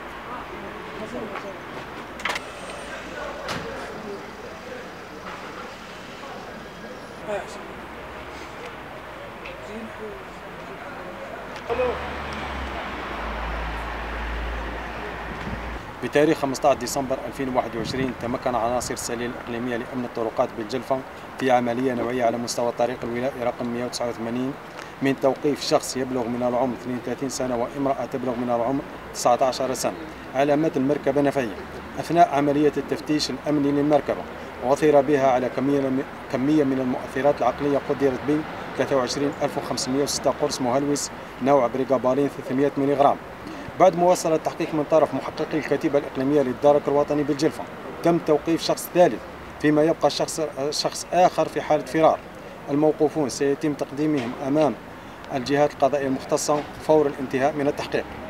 بتاريخ 15 ديسمبر 2021 تمكن عناصر السليل الإقليمية لأمن الطرقات بالجلفة في عملية نوعية على مستوى الطريق الولائي رقم 189 من توقيف شخص يبلغ من العمر 32 سنة وامرأة تبلغ من العمر 19 سنة على متن مركبة نفعية أثناء عملية التفتيش الأمني للمركبة، وأثر بها على كمية من المؤثرات العقلية قدرت ب 23506 قرص مهلوس نوع بريغابالين 300 ملغ. بعد مواصلة التحقيق من طرف محققي الكتيبة الإقليمية للدرك الوطني بالجلفة، تم توقيف شخص ثالث، فيما يبقى شخص آخر في حالة فرار. الموقوفون سيتم تقديمهم أمام الجهات القضائية المختصة فور الانتهاء من التحقيق.